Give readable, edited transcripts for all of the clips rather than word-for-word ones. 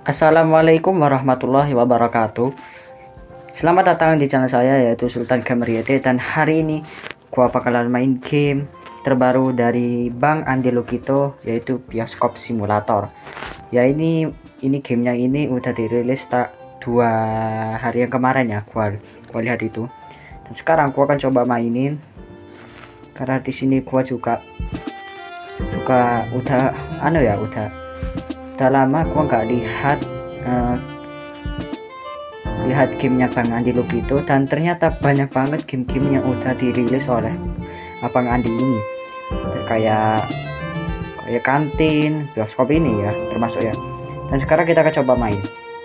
Assalamualaikum warahmatullahi wabarakatuh. Selamat datang di channel saya, yaitu Sultan Gamer YT. Dan hari ini gua bakalan main game terbaru dari Bang Andi Lukito, yaitu Bioskop Simulator. Ya ini gamenya ini udah dirilis tak 2 hari yang kemarin ya, gua lihat itu. Dan sekarang gua akan coba mainin, karena di sini gua juga udah lama gua nggak lihat gamenya Bang Andi Lukito, dan ternyata banyak banget game-game yang udah dirilis oleh Abang Andi ini, kayak kantin, bioskop ini ya termasuk ya. Dan sekarang kita akan coba main.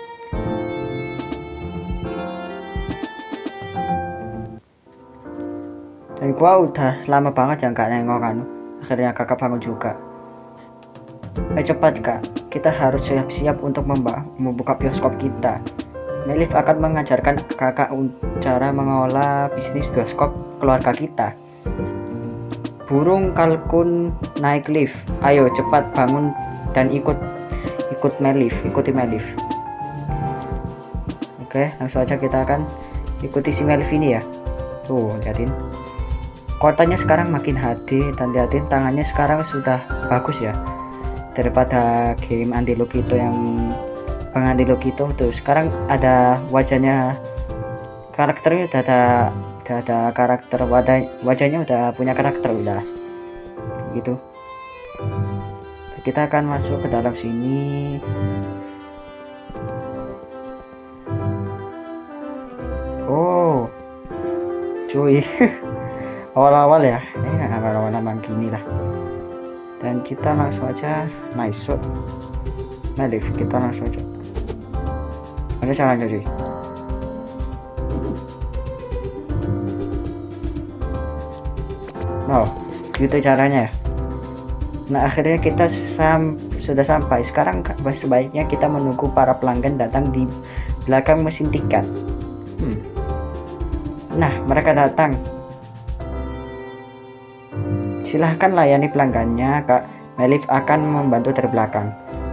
Dan gua udah lama banget ya nggak nengok kan, akhirnya kakak bangun juga. Cepat kak, kita harus siap-siap untuk membuka bioskop kita. Melif akan mengajarkan kakak cara mengelola bisnis bioskop keluarga kita. Burung kalkun naik lift. Ayo cepat bangun dan ikuti Melif. Oke, langsung aja kita akan ikuti si Melif ini ya. Tuh, liatin. Kotanya sekarang makin HD, dan liatin tangannya sekarang sudah bagus ya, daripada game Andi Lukito yang Bang Andi Lukito tuh. Sekarang ada wajahnya, karakternya udah ada karakter, wajahnya udah punya karakter udah gitu. Kita akan masuk ke dalam sini. Oh cuy, awal-awal ya, awal-awal memang gini lah. Dan kita langsung aja nice shot Melif, kita langsung aja. Ada caranya cuy. Oh gitu caranya ya. Nah akhirnya kita sudah sampai. Sekarang sebaiknya kita menunggu para pelanggan datang di belakang mesin tiket. Nah mereka datang. Silahkan layani pelanggannya, Kak. Melif akan membantu dari belakang.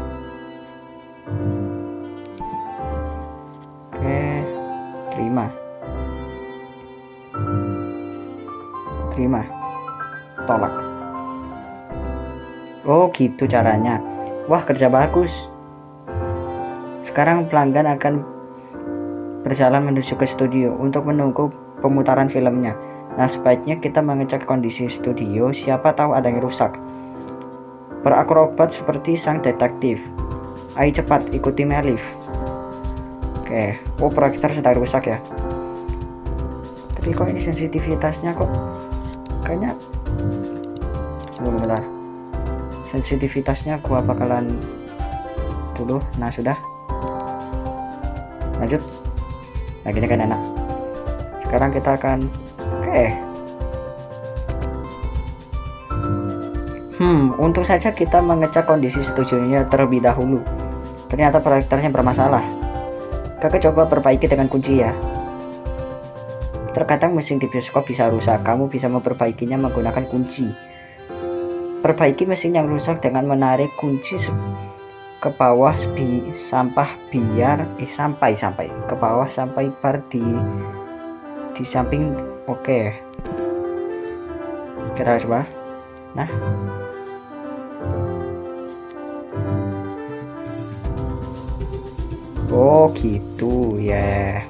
Oke, terima, tolak. Oh gitu caranya. Wah kerja bagus. Sekarang pelanggan akan berjalan menuju ke studio untuk menunggu pemutaran filmnya. Nah sebaiknya kita mengecek kondisi studio, siapa tahu ada yang rusak. Berakrobat seperti sang detektif. Ayo cepat ikuti Melif. Oke, oh proyektor sedang rusak ya. Tapi kok ini sensitivitasnya kok kayaknya, bentar. Sensitivitasnya gua bakalan dulu. Nah sudah, lanjut. Nah gini kan enak. Sekarang kita akan untung saja kita mengecek kondisi studionya terlebih dahulu. Ternyata proyektornya bermasalah. Kakak coba perbaiki dengan kunci ya. Terkadang mesin di bioskop bisa rusak. Kamu bisa memperbaikinya menggunakan kunci. Perbaiki mesin yang rusak dengan menarik kunci ke bawah sampai ke bawah sampai bar di samping. Oke, kita coba. Nah oh gitu ya.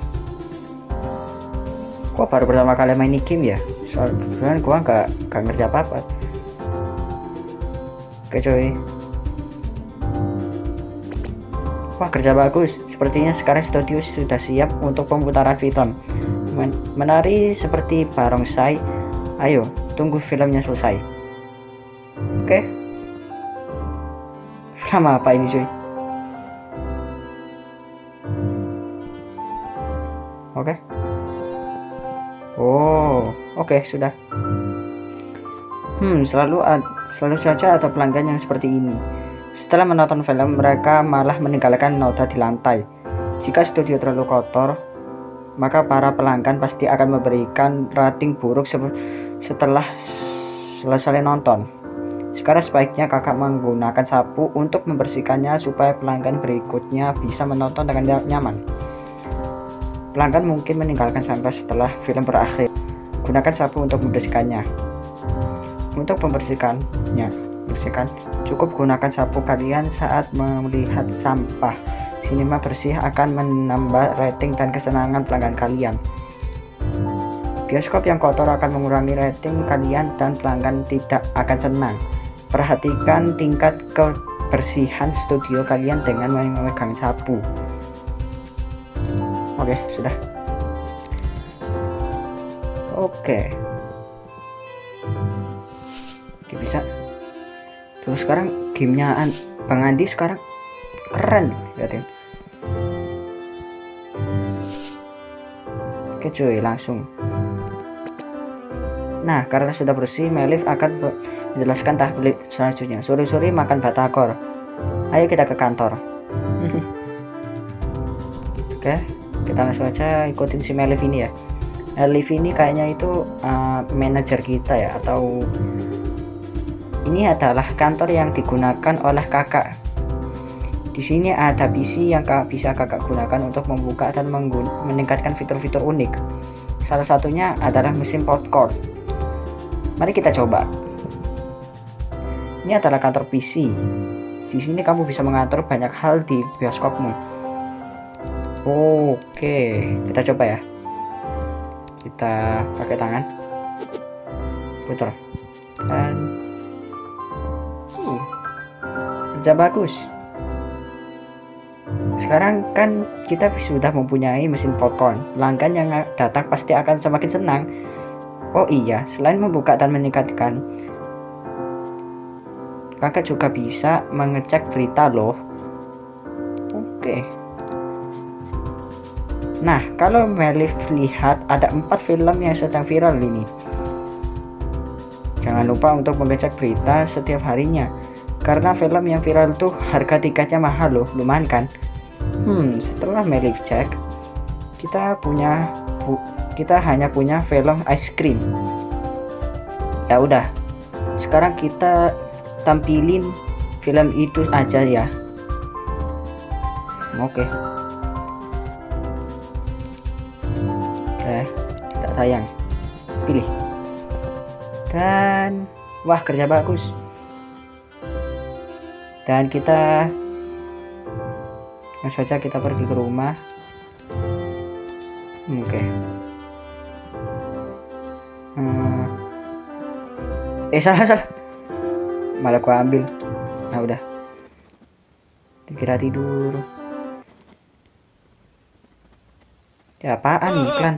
Gua baru pertama kali main ini game ya, soalnya gua nggak ngerti apa-apa. Oke coy. Wah kerja bagus. Sepertinya sekarang studio sudah siap untuk pemutaran film. Menari seperti barongsai. Ayo tunggu filmnya selesai. Oke. Film apa ini cuy? Oke. Oh oke sudah. Selalu saja ada pelanggan yang seperti ini. Setelah menonton film, mereka malah meninggalkan noda di lantai. Jika studio terlalu kotor, maka para pelanggan pasti akan memberikan rating buruk setelah selesai nonton. Sekarang sebaiknya kakak menggunakan sapu untuk membersihkannya supaya pelanggan berikutnya bisa menonton dengan nyaman. Pelanggan mungkin meninggalkan sampah setelah film berakhir. Gunakan sapu untuk membersihkannya. Untuk membersihkannya, cukup gunakan sapu kalian saat melihat sampah. Sinema bersih akan menambah rating dan kesenangan pelanggan kalian. Bioskop yang kotor akan mengurangi rating kalian dan pelanggan tidak akan senang. Perhatikan tingkat kebersihan studio kalian dengan memegang sapu. Oke, sudah. Oke, bisa. Terus sekarang gamenya Bang Andi sekarang keren, lihatin. Oke cuy, langsung. Nah, karena sudah bersih, Melif akan menjelaskan tahap selanjutnya. Sore-sore makan batagor. Ayo kita ke kantor. Oke, kita langsung aja ikutin si Melif ini ya. Melif ini kayaknya itu manajer kita ya, atau ini adalah kantor yang digunakan oleh kakak. Di sini ada PC yang bisa kakak gunakan untuk membuka dan meningkatkan fitur-fitur unik. Salah satunya adalah mesin popcorn. Mari kita coba. Ini adalah kantor PC. Di sini kamu bisa mengatur banyak hal di bioskopmu. Oke, kita coba ya. Kita pakai tangan, putar, dan kerja bagus. Sekarang kan kita sudah mempunyai mesin popcorn. Pelanggan yang datang pasti akan semakin senang. Oh iya, selain membuka dan meningkatkan, kakak juga bisa mengecek berita loh. Oke. Nah, kalau Melif lihat ada 4 film yang sedang viral ini. Jangan lupa untuk mengecek berita setiap harinya. Karena film yang viral tuh harga tiketnya mahal loh, lumayan kan? Setelah Melif cek, kita hanya punya film ice cream. Ya udah, sekarang kita tampilin film itu aja ya. Oke, tak sayang, pilih. Dan wah, kerja bagus. Dan kita langsung saja kita pergi ke rumah. Oke. Salah. Malah aku ambil. Nah udah. Dikira tidur. Ya apaan iklan?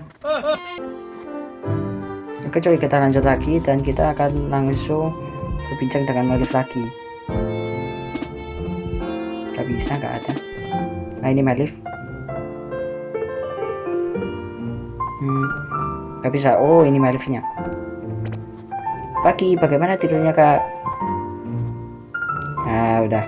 Oke coy, kita lanjut lagi dan kita akan langsung berbincang dengan Melif lagi. Gak bisa, gak ada. Nah ini Melif. Gak bisa. Oh ini Melifnya. Pagi, bagaimana tidurnya kak? Nah udah.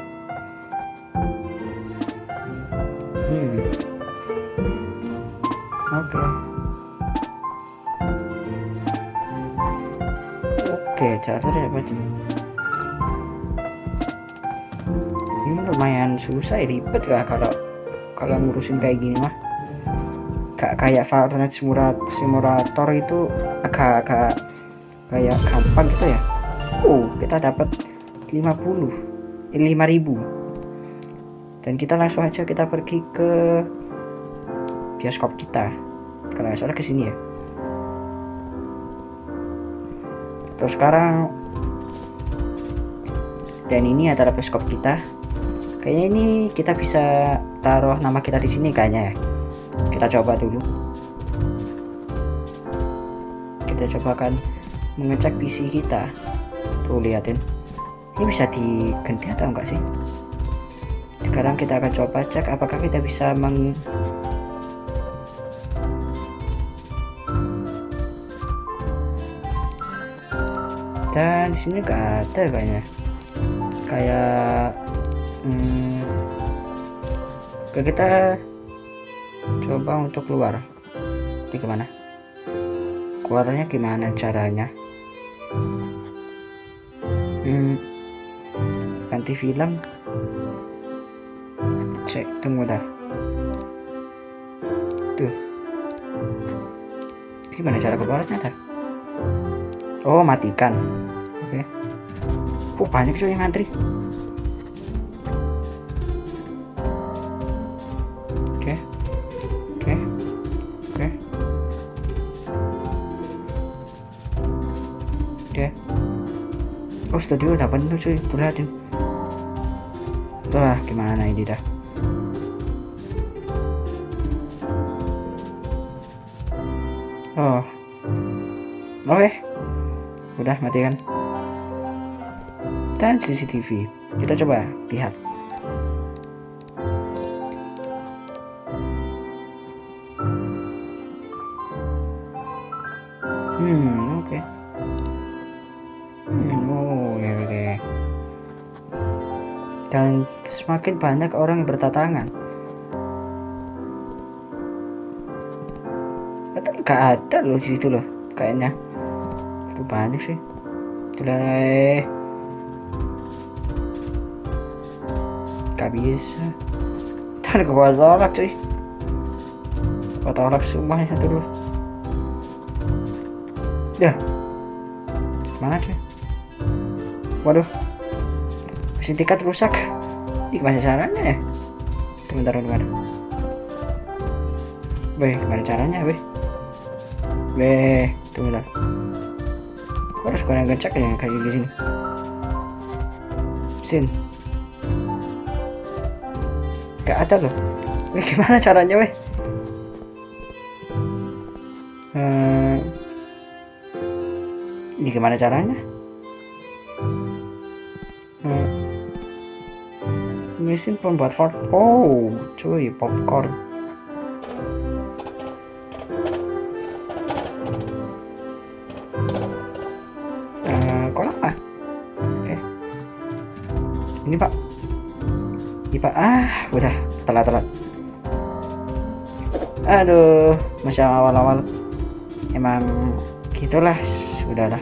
Oke, charger ya Pak. Ini lumayan susah ya, ribet gak kalau ngurusin kayak gini mah. Gak kayak Valorant Simulator itu agak kayak gampang gitu ya. Kita dapat 5.000. Dan kita langsung aja kita pergi ke bioskop kita. Kalau nggak salah kesini ya. Terus sekarang, dan ini adalah bioskop kita. Kayaknya ini kita bisa taruh nama kita di sini kayaknya ya. Kita coba dulu. Kita coba kan mengecek PC kita. Tuh liatin. Ini bisa diganti atau enggak sih? Sekarang kita akan coba cek apakah kita bisa dan di sini gak ada kayaknya. Kayak kita coba untuk keluar. Ini kemana? Keluarnya gimana caranya? ganti film. Cek, tunggu dah. Tuh. Gimana cara keluarnya dah? Oh, matikan. Oke. Banyak cuy yang ngantri. Oke. Oke. Oke. Oke. Oh, studio udah penuh cuy. Tuh liatin. Tuh lah, gimana ini dah. Oh. Oke. Udah matikan. Dan CCTV. Kita coba lihat. Oke. Oh, ya, oke. Dan semakin banyak orang yang berdatangan. Gak ada loh di situ loh, kayaknya. Itu banyak sih. Jelek. Gak bisa. Ntar gua tolak cuy. Gua tolak semuanya dulu. Ya. Mana cuy? Waduh. Mesin tiket rusak. Ini gimana caranya ya? Bentar. Weh, gimana caranya weh? Weh, tunggu lah. Gua harus kurang ngecek ya kayak gini. Sin. Gak ada loh. Weh, gimana caranya weh? Ini gimana caranya? Mesin pembuat fart. Oh, cuy, popcorn. Kok lama? Oke. Ini pak. Udah telat. Aduh, masih awal-awal. Emang gitulah, sudahlah.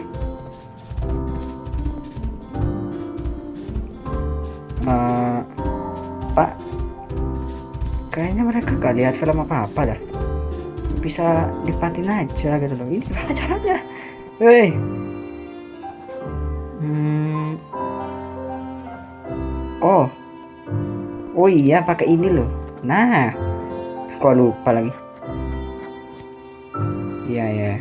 Pak, kayaknya mereka gak lihat film apa-apa dah. Bisa dipatin aja gitu loh. Ini gimana caranya? Woi. Oh iya, pakai ini loh. Nah, kok lupa lagi. Iya.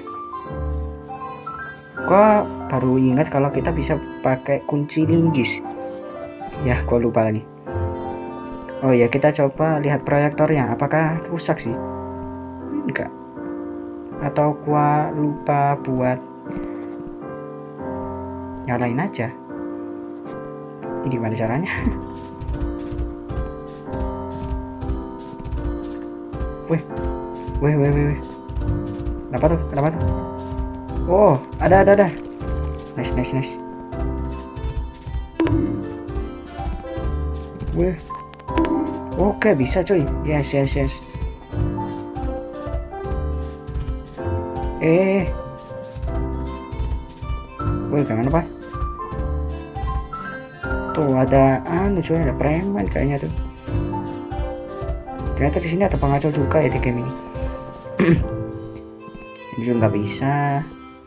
Kok baru ingat kalau kita bisa pakai kunci linggis. Ya, kok lupa lagi. Oh ya, kita coba lihat proyektornya. Apakah rusak sih? Enggak. Atau gua lupa buat nyalain aja. Ini gimana caranya? Weh. Kenapa tuh? Oh, ada. Nice. Weh. Oke, bisa cuy. Yes. Wih, gimana pak? Tuh ada cuy, ada preman kayaknya tuh. Ternyata di sini ada pengacau juga ya di game ini. Ini juga nggak bisa.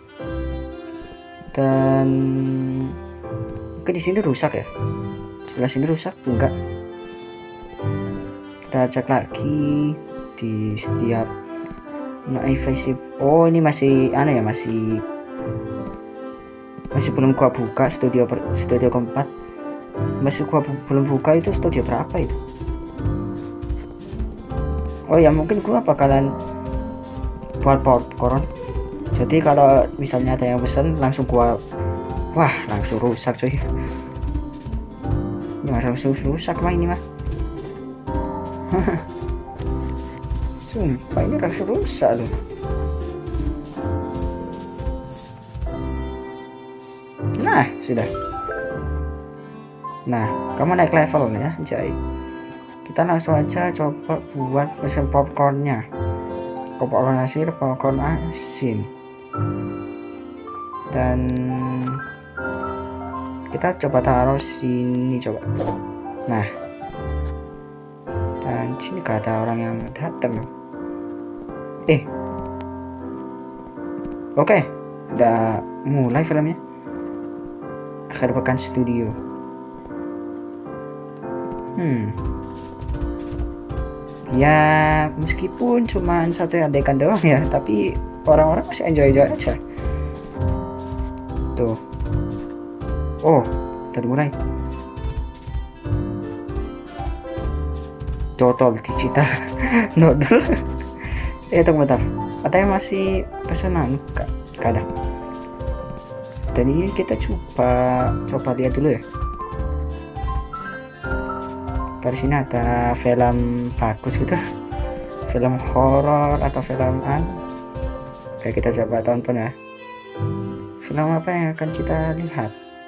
Dan mungkin di sini rusak ya. Sebelah sini rusak enggak? Kita cek lagi di setiap invasive. Oh, ini masih masih belum gua buka studio keempat. Masih gua belum buka itu studio berapa itu. Oh ya, mungkin gua bakalan buat popcorn. Jadi kalau misalnya ada yang pesen langsung gua, langsung rusak cuy. Ini langsung rusak mah ini mah. Sumpah ini langsung rusak loh. Nah, sudah. Nah, kamu naik level ya, Jai. Kita langsung aja coba buat mesin popcornnya. Popcorn asin. Dan Kita coba taruh sini coba. Nah, dan di sini gak ada orang yang datang. Oke, udah mulai filmnya. Akhir pekan studio. Ya meskipun cuma satu adegan doang ya, tapi orang-orang masih enjoy aja. Tuh. Oh, udah mulai. Total digital nodul. Tunggu bentar. Katanya masih pesanan, Kak. Gak ada. Dan ini kita coba lihat dulu ya. Dari sini ada film bagus gitu, film horor atau film Oke, kita coba tonton ya. Film apa yang akan kita lihat?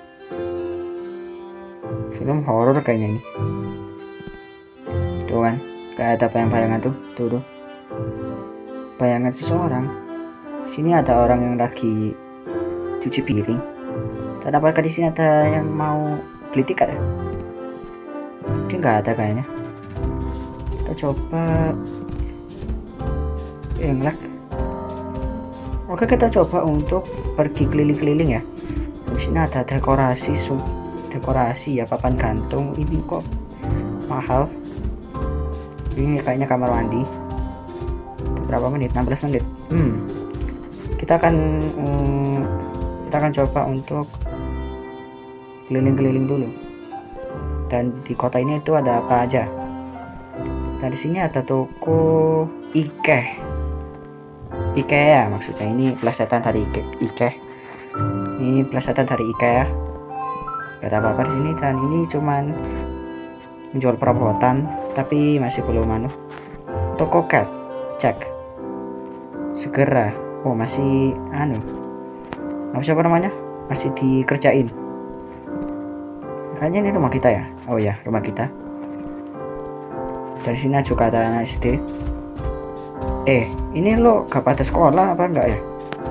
Film horor kayaknya ini. Tuh kan, kayak ada bayangan tuh. Bayangan seseorang. Sini ada orang yang lagi cuci piring. Dan apakah di sini ada yang mau beli tiket ya? Mungkin nggak ada kayaknya. Kita coba ngelag. Oke, kita coba untuk pergi keliling-keliling ya. Di sini ada dekorasi ya, papan gantung. Ini kok mahal. Ini kayaknya kamar mandi. Berapa menit? 16 menit. Kita akan coba untuk keliling-keliling dulu. Dan di kota ini itu ada apa aja? Dan di sini ada toko IKEA maksudnya. Ini plesetan dari IKEA. Ini plesetan dari IKEA. Gak ada apa-apa di sini. Dan ini cuman menjual perabotan, tapi masih belum Toko cat, cek. Segera. Oh, masih siapa namanya? Masih dikerjain. Kayaknya ini rumah kita ya. Oh ya, rumah kita. Dari sini juga ada anak SD. Ini lo gak pada sekolah apa enggak ya?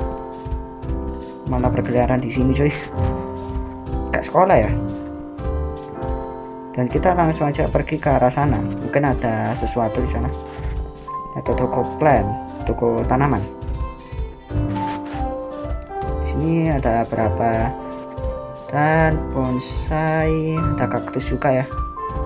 Malah berkeliaran di sini coy. Gak sekolah ya? Dan kita langsung aja pergi ke arah sana. Mungkin ada sesuatu di sana. Atau toko toko tanaman. Di sini ada berapa? Dan bonsai, ada kaktus juga ya.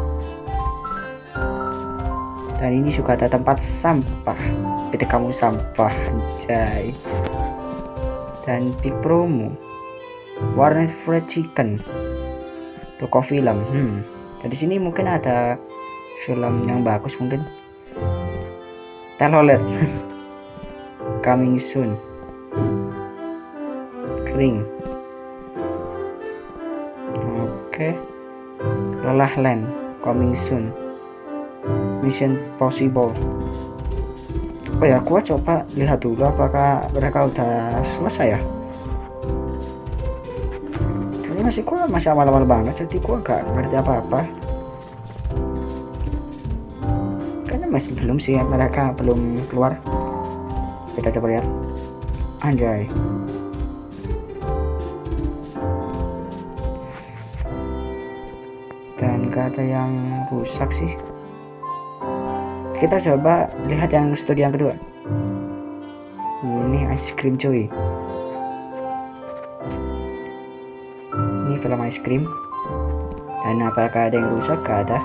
Dan ini juga ada tempat sampah. PT kamu sampah, anjay. Dan big promo, warnet fried chicken, toko film. Dari sini mungkin ada film yang bagus mungkin. Telolet, coming soon. Ring. Oke. Lelah Land, coming soon. Mission Possible. Oh ya, gua coba lihat dulu apakah mereka udah selesai ya. Ini masih awal-awal banget, jadi gua nggak ngerti apa-apa. Kayaknya masih belum sih, mereka belum keluar. Kita coba lihat. Anjay. Dan gak ada yang rusak sih. Kita coba lihat yang studi yang kedua. Ini ice cream cuy. Ini film ice cream. Dan apakah ada yang rusak? Gak ada.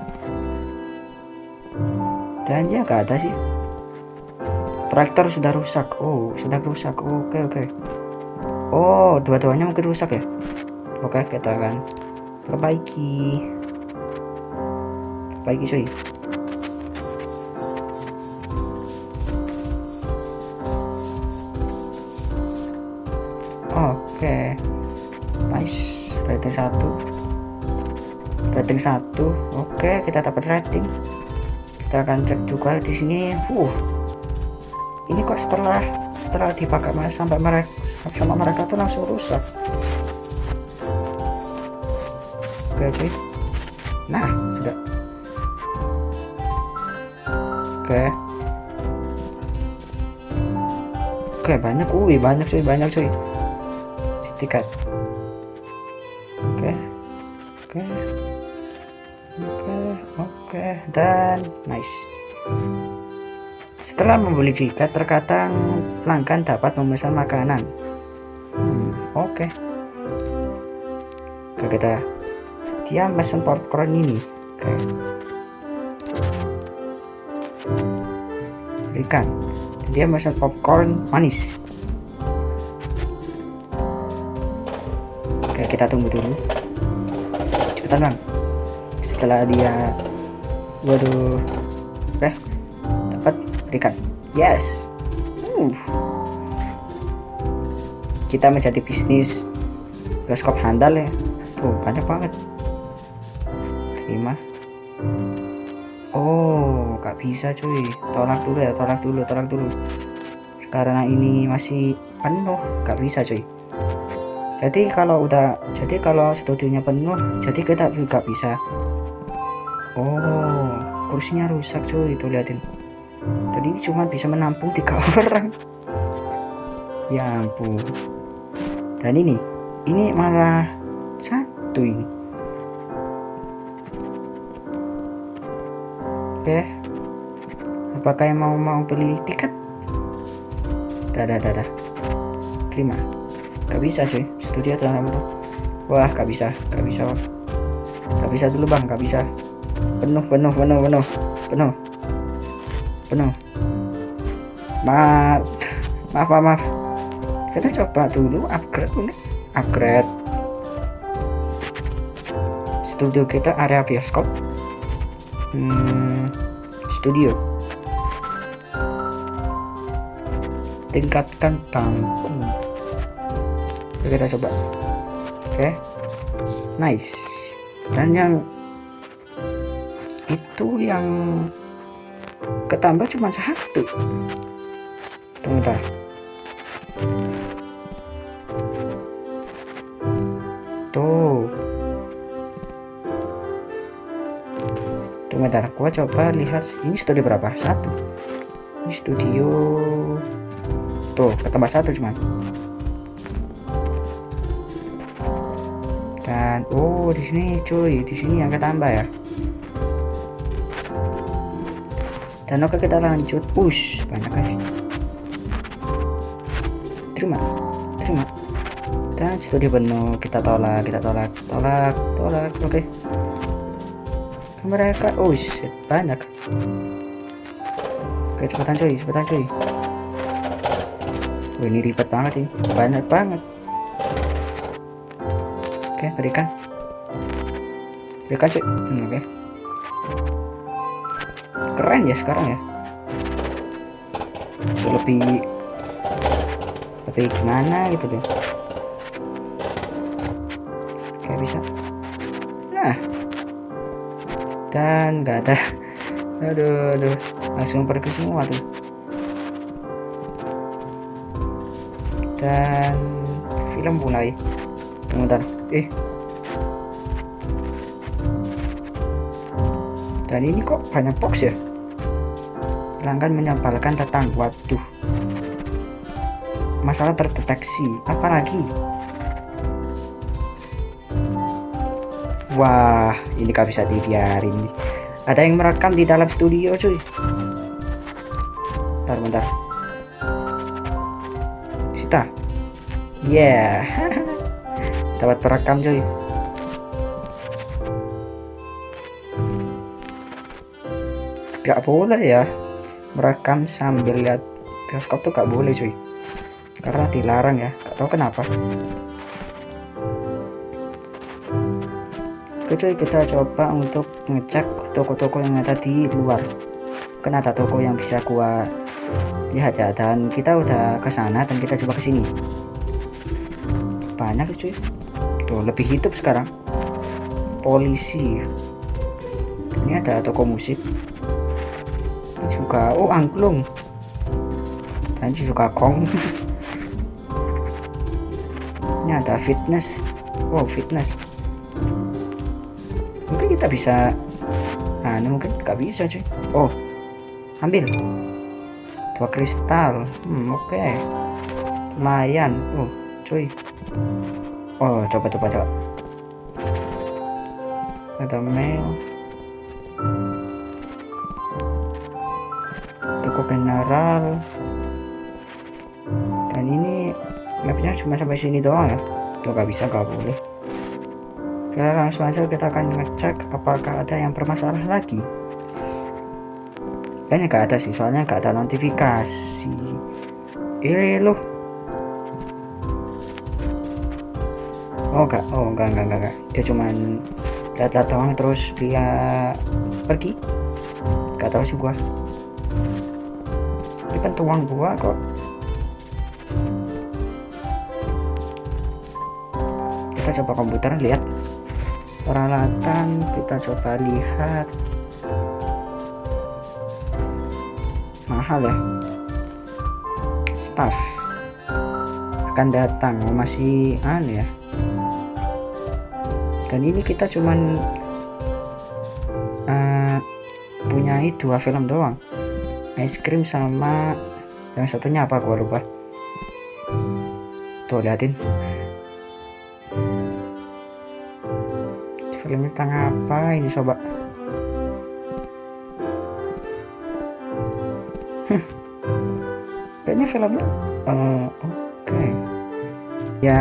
Dan ya gak ada sih. Proyektor sudah rusak. Oh, sudah rusak. Oke. Oh, dua-duanya mungkin rusak ya. Oke, kita akan perbaiki cuy. Oke, nice. Rating 1. Oke, kita dapat rating. Kita akan cek juga di sini. Ini kok setelah dipakai sama mereka tuh langsung rusak. Oke cuy. Nah, sudah. Oke, banyak cuy. Tiket. Oke, dan nice. Setelah membeli tiket, terkadang pelanggan dapat memesan makanan. Oke. Kita dia pesan popcorn ini. Oke. Berikan. Dia pesan popcorn manis. Oke, kita tunggu dulu. Cepetan bang. Setelah dia, waduh, oke, dapat, berikan. Yes. Kita menjadi bisnis bioskop handal ya. Tuh banyak banget. Terima. Oh, gak bisa cuy. Tolak dulu ya, tolak dulu. Sekarang ini masih penuh, gak bisa cuy. Jadi kalau studionya penuh, jadi kita juga bisa. Oh, kursinya rusak cuy, tuh liatin. Jadi cuma bisa menampung 3 orang. Ya ampun. Dan ini malah 1 ini. Oke. Apakah yang mau beli tiket? Dah. Terima. Gak bisa cuy, studio terlalu. Wah, gak bisa. Gak bisa dulu bang, gak bisa. Penuh. Maaf. Kita coba dulu upgrade studio kita, area bioskop. Studio. Tingkatkan bangku. Kita coba. Oke. Nice. Dan yang itu yang ketambah cuma 1. Bentar. Tuh. Bentar, gua coba lihat ini studio berapa? 1. Ini studio tuh ketambah 1 cuman. Dan di sini cuy, di sini yang ketambah ya. Dan oke, kita lanjut. Push banyak guys. Terima. Dan studio penuh, kita tolak. Oke. Mereka banyak. Oke, cepetan cuy. Ini ribet banget ini, banyak banget. Oke, berikan cuy. Oke. Keren ya sekarang ya. Lebih gimana gitu deh. Oke, bisa. Nah, dan nggak ada. Aduh, langsung pergi semua tuh. Dan film mulai. Bentar. Dan ini kok banyak box ya. Pelanggan menyebalkan datang. Waduh, masalah terdeteksi. Apalagi, wah, ini gak bisa dibiarin. Ada yang merekam di dalam studio cuy. Bentar. Sita. Yeah. Dapat perekam cuy. Gak boleh ya merekam sambil lihat bioskop tuh, gak boleh cuy, karena dilarang ya, gak tahu kenapa. Oke cuy, kita coba untuk ngecek toko-toko yang ada di luar. Kan ada toko yang bisa gua lihat ya, dan kita udah ke sana dan kita coba ke sini. Banyak cuy. Tuh, lebih hidup sekarang. Polisi. Ini ada toko musik. Ini juga angklung. Dan juga kong. Ini ada fitness. Fitness. Mungkin kita bisa. Mungkin nggak bisa cuy. Ambil 2 kristal. Oke. Lumayan. Cuy. Coba. Ada mail. toko general. Dan ini mapnya cuma sampai sini doang ya. Tuh gak bisa, gak boleh. Oke, langsung aja kita akan ngecek apakah ada yang bermasalah lagi. Kayaknya gak ada sih, soalnya gak ada notifikasi. Loh. Oh enggak. Dia cuman lihat-lihat doang terus dia pergi. Gak tahu sih gua. Ini kan tuang gua kok. Kita coba komputer, lihat peralatan, kita coba lihat. Mahal ya. Staff akan datang, masih aneh ya. Dan ini kita cuman punya 2 film doang, ice cream sama yang satunya apa gua lupa. Tuh liatin filmnya tentang apa ini coba. Kayaknya filmnya oke. Ya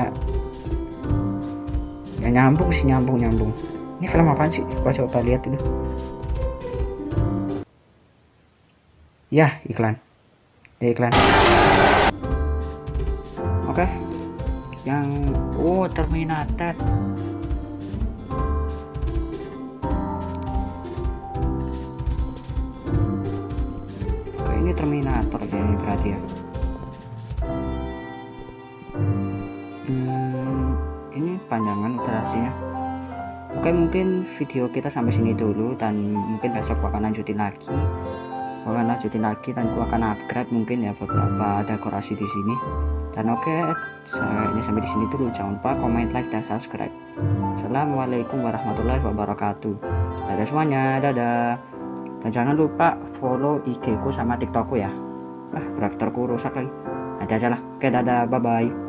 nyambung sih, nyambung. Ini film apaan sih? Gua coba lihat dulu. Ya iklan. Oke. Yang Terminator. Ini Terminator kayaknya berarti ya. Ini panjangan durasinya. Oke, mungkin video kita sampai sini dulu, dan mungkin besok gua akan lanjutin lagi dan gua akan upgrade mungkin ya beberapa dekorasi di sini. Dan oke, ini sampai di sini dulu. Jangan lupa komen, like, dan subscribe. Assalamualaikum warahmatullahi wabarakatuh. Dadah semuanya, dadah. Dan jangan lupa follow IG ku sama TikTok ku ya. Beraktorku rusak lagi. Nanti aja lah. Oke, dadah, bye bye.